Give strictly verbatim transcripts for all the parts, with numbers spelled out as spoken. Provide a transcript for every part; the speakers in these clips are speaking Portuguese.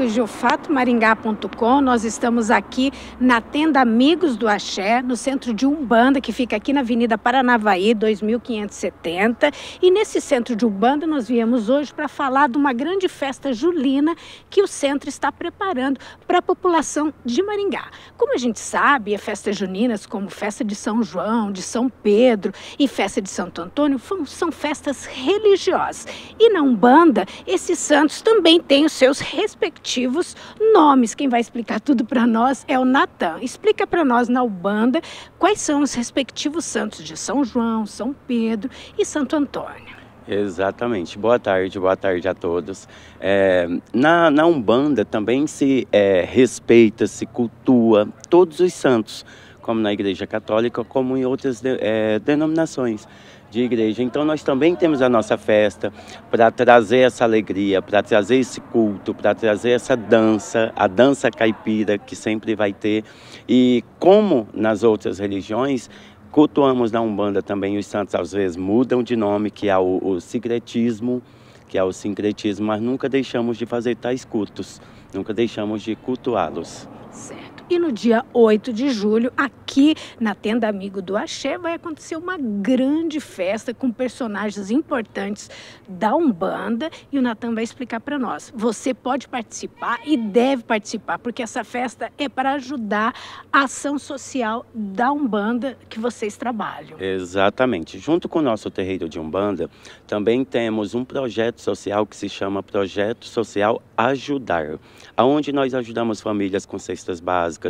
amigos de o fato maringá ponto com, nós estamos aqui na tenda Amigos do Axé, no centro de Umbanda, que fica aqui na Avenida Paranavaí, dois mil quinhentos e setenta. E nesse centro de Umbanda nós viemos hoje para falar de uma grande festa julina que o centro está preparando para a população de Maringá. Como a gente sabe, as festas juninas, como festa de São João, de São Pedro e festa de Santo Antônio, são festas religiosas. E na Umbanda, esses santos também têm os seus respectivos nomes. Quem vai explicar tudo para nós é o Natan. Explica para nós na Umbanda quais são os respectivos santos de São João, São Pedro e Santo Antônio. Exatamente. Boa tarde, boa tarde a todos. É, na, na Umbanda também se é, respeita, se cultua todos os santos, como na Igreja Católica, como em outras de, é, denominações de igreja. Então nós também temos a nossa festa para trazer essa alegria, para trazer esse culto, para trazer essa dança, a dança caipira que sempre vai ter. E como nas outras religiões, cultuamos na Umbanda também, os santos às vezes mudam de nome, que é o, o sincretismo, que é o sincretismo, mas nunca deixamos de fazer tais cultos, nunca deixamos de cultuá-los. Certo. E no dia oito de julho, aqui na Tenda Amigo do Axé, vai acontecer uma grande festa com personagens importantes da Umbanda e o Natan vai explicar para nós. Você pode participar e deve participar, porque essa festa é para ajudar a ação social da Umbanda que vocês trabalham. Exatamente. Junto com o nosso terreiro de Umbanda, também temos um projeto social que se chama Projeto Social Ajudar, onde nós ajudamos famílias com cestas básicas,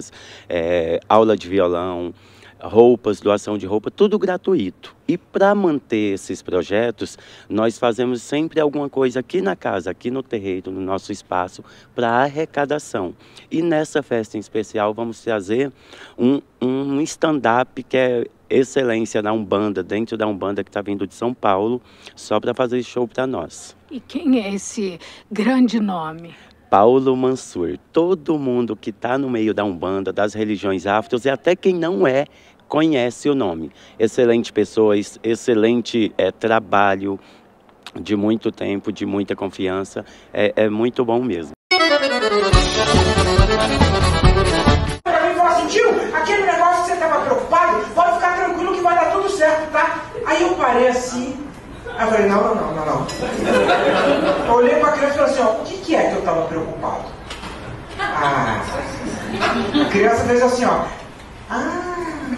É, aula de violão, roupas, doação de roupa, tudo gratuito. E para manter esses projetos, nós fazemos sempre alguma coisa aqui na casa, aqui no terreiro, no nosso espaço, para arrecadação. E nessa festa em especial vamos trazer um, um stand-up que é excelência na Umbanda, dentro da Umbanda que está vindo de São Paulo, só para fazer show para nós. E quem é esse grande nome? Paulo Mansur. Todo mundo que está no meio da Umbanda, das religiões afros e até quem não é, conhece o nome. Excelente pessoa, excelente é, trabalho, de muito tempo, de muita confiança. É, é muito bom mesmo. Pra mim falar assim, tio, aquele negócio que você estava preocupado, pode ficar tranquilo que vai dar tudo certo, tá? Aí eu parei assim. Aí eu falei, não, não, não, não. Eu olhei pra criança e falei assim, ó, o que, que é que eu tava preocupado? Ah, a criança fez assim, ó. Ah.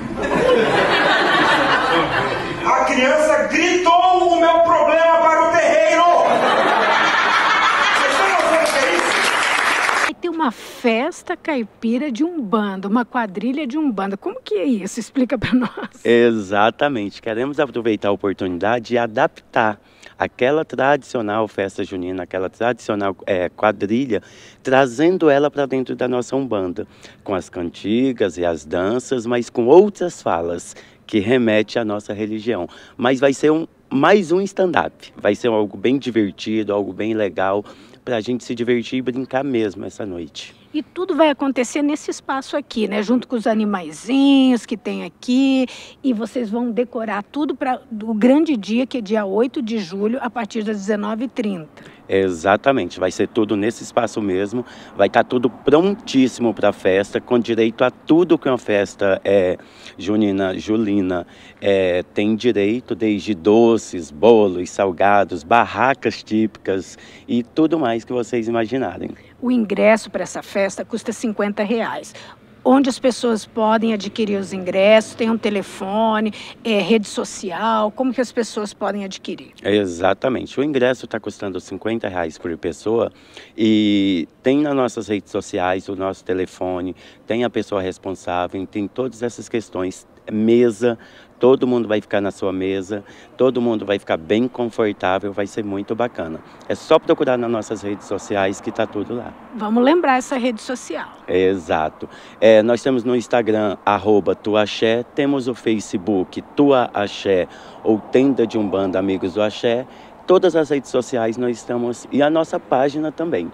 A criança gritou o meu problema para o terreiro. Vocês estão noção do que é isso? Vai ter uma festa caipira de Umbanda, uma quadrilha de Umbanda. Como que é isso? Explica para nós. Exatamente. Queremos aproveitar a oportunidade e adaptar aquela tradicional festa junina, aquela tradicional é, quadrilha, trazendo ela para dentro da nossa Umbanda, com as cantigas e as danças, mas com outras falas que remete à nossa religião. Mas vai ser um, mais um stand-up, vai ser algo bem divertido, algo bem legal, para a gente se divertir e brincar mesmo essa noite. E tudo vai acontecer nesse espaço aqui, né? Junto com os animaizinhos que tem aqui. E vocês vão decorar tudo para o grande dia, que é dia oito de julho, a partir das dezenove e trinta. Exatamente, vai ser tudo nesse espaço mesmo. Vai estar tudo prontíssimo para a festa, com direito a tudo que uma festa é, junina, julina é, tem direito, desde doces, bolos, salgados, barracas típicas e tudo mais que vocês imaginarem. O ingresso para essa festa custa cinquenta reais. Onde as pessoas podem adquirir os ingressos, tem um telefone, é, rede social, como que as pessoas podem adquirir? Exatamente, o ingresso está custando cinquenta reais por pessoa e tem nas nossas redes sociais o nosso telefone, tem a pessoa responsável, tem todas essas questões, mesa, todo mundo vai ficar na sua mesa, todo mundo vai ficar bem confortável, vai ser muito bacana. É só procurar nas nossas redes sociais que está tudo lá. Vamos lembrar essa rede social. Exato. É, nós temos no Instagram, arroba Tuaxé, temos o Facebook Tua Axé ou Tenda de Umbanda Amigos do Axé. Todas as redes sociais nós estamos, e a nossa página também.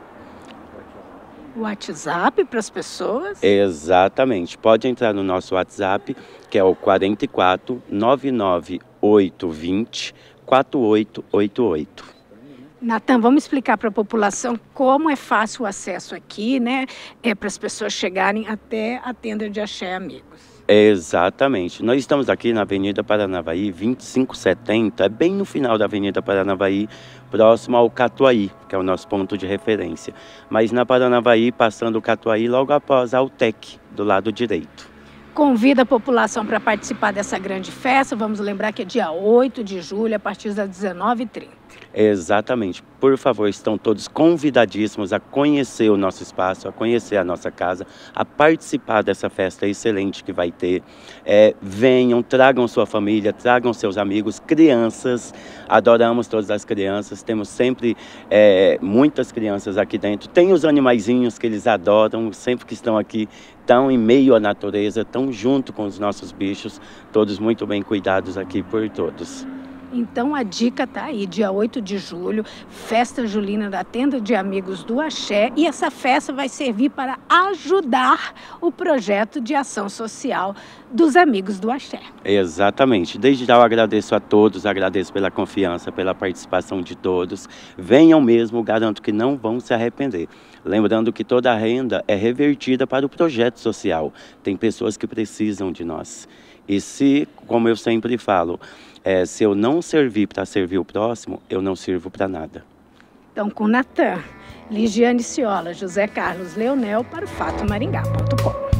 WhatsApp para as pessoas? Exatamente. Pode entrar no nosso WhatsApp, que é o quatro quatro, nove nove oito dois zero, quatro oito oito oito. Natan, vamos explicar para a população como é fácil o acesso aqui, né? É para as pessoas chegarem até a tenda de Axé Amigos. Exatamente. Nós estamos aqui na Avenida Paranavaí, vinte e cinco setenta, é bem no final da Avenida Paranavaí, próximo ao Catuaí, que é o nosso ponto de referência. Mas na Paranavaí, passando o Catuaí, logo após a Altec, do lado direito. Convida a população para participar dessa grande festa. Vamos lembrar que é dia oito de julho, a partir das dezenove e trinta. Exatamente. Por favor, estão todos convidadíssimos a conhecer o nosso espaço, a conhecer a nossa casa, a participar dessa festa excelente que vai ter. É, venham, tragam sua família, tragam seus amigos, crianças. Adoramos todas as crianças, temos sempre é, muitas crianças aqui dentro. Tem os animaizinhos que eles adoram, sempre que estão aqui, estão em meio à natureza, estão junto com os nossos bichos, todos muito bem cuidados aqui por todos. Então a dica tá aí, dia oito de julho, festa julina da Tenda de Amigos do Axé, e essa festa vai servir para ajudar o projeto de ação social dos Amigos do Axé. Exatamente. Desde já eu agradeço a todos, agradeço pela confiança, pela participação de todos. Venham mesmo, garanto que não vão se arrepender. Lembrando que toda a renda é revertida para o projeto social. Tem pessoas que precisam de nós. E se, como eu sempre falo, é, se eu não servir para servir o próximo, eu não sirvo para nada. Então, com Natan, Ligiane Ciola, José Carlos Leonel, para o fato maringá ponto com.